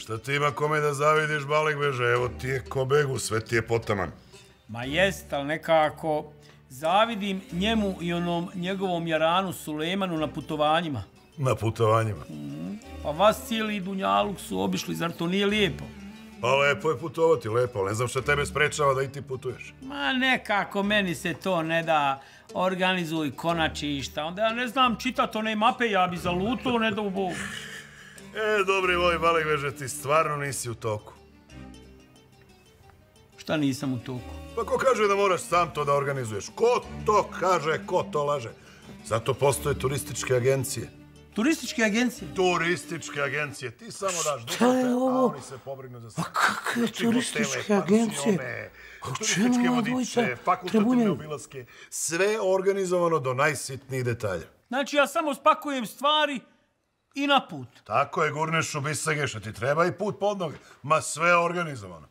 Šta ti ima kome da zavidiš, Balikbeže? Evo ti je ko begu, sve ti je potaman. Ma jest, ali nekako zavidim njemu i onom njegovom jaranu Sulejmanu na putovanjima. Na putovanjima? Pa vas cijeli Dunjaluk su obišli, zar to nije lijepo? Pa lepo je putovati, lepo, ali ne znam šta tebe sprečava da i ti putuješ. Ma nekako meni se to ne da, organizuj konačišta, onda ja ne znam čitati one mape, ja bi zalutao, ne da u Bogu. Dobri moj Balikbeže, ti stvarno nisi u toku. Šta nisam u toku? Pa ko kaže da moraš sam to da organizuješ? Ko to kaže, ko to laže? Zato postoje turističke agencije. Turističke agencije? Turističke agencije, ti samo daš Šta je ovo? a oni se pobrinu za sve. A kakve turističke agencije? Turističke vodiče, fakultativne obilaske, sve organizovano do najsitnijih detalja. Znači ja samo spakujem stvari i na put. Tako je, gurneš u bisageša, ti treba i put pod noge. Ma sve je organizovano.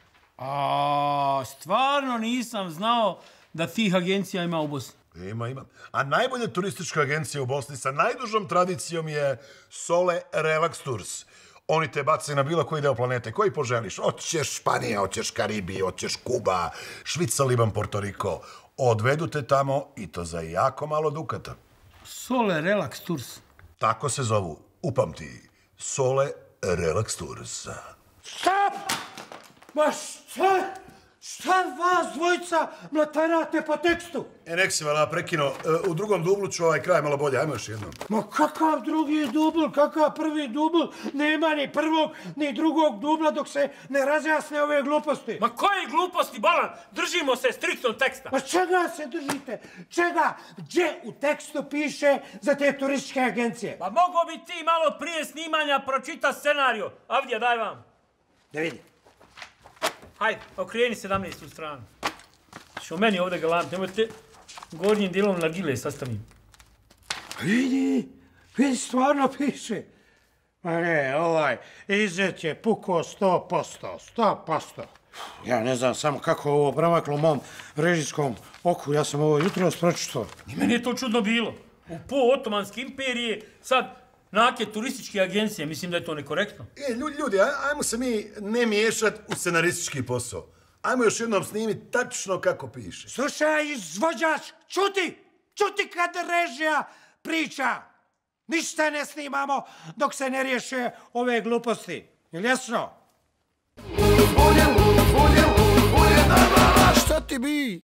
A stvarno nisam znao da tih agencija ima u Bosni. Ima. A najbolja turistička agencija u Bosni sa najdužom tradicijom je Sole Relax Tours. Oni te bacaju na bilo koji deo planete, koji poželiš. Hoćeš Španija, hoćeš Karibije, hoćeš Kuba, Švica, Liban, Porto Riko. Odvedu te tamo i to za jako malo dukata. Sole Relax Tours. Tako se zovu, upamti, Sole Relax Tours. Stop! Ma šta vas dvojica mlatarate po tekstu? Nek si vala prekino, u drugom dublu ću ovaj kraj malo bolje, ajmo još jednom. Ma kakav drugi dubl, kakav prvi dubl? Nema ni prvog, ni drugog dubla dok se ne razjasne ove gluposti. Ma koje gluposti, Balan? Držimo se striktno teksta. Ma čega se držite? Čega? Gdje u tekstu piše za te turističke agencije? Pa mogo bi ti malo prije snimanja pročita scenariju. Avdija, daj vam. Da vidim. Hajde, okreni 17. stranu. Što meni ovdje galant, nemojte gornjim dijelom nargile sastavim. Vidi, stvarno piše. Ma ne, izet je puko 100%. Ja ne znam samo kako ovo promaklo u mom režijskom oku, ja sam ovo jutro pročitao. I meni je to čudno bilo. U Otomanske imperije, sad nake turističke agencije, mislim da je to nekorektno. Ljudi, ajmo se mi ne miješat u scenaristički posao. Ajmo još jednom snimiti tačno kako piše. Slušaj, izvođač, čuti kad režija priča. Ništa ne snimamo dok se ne riješe ove gluposti. Jel' jasno? Šta ti bi?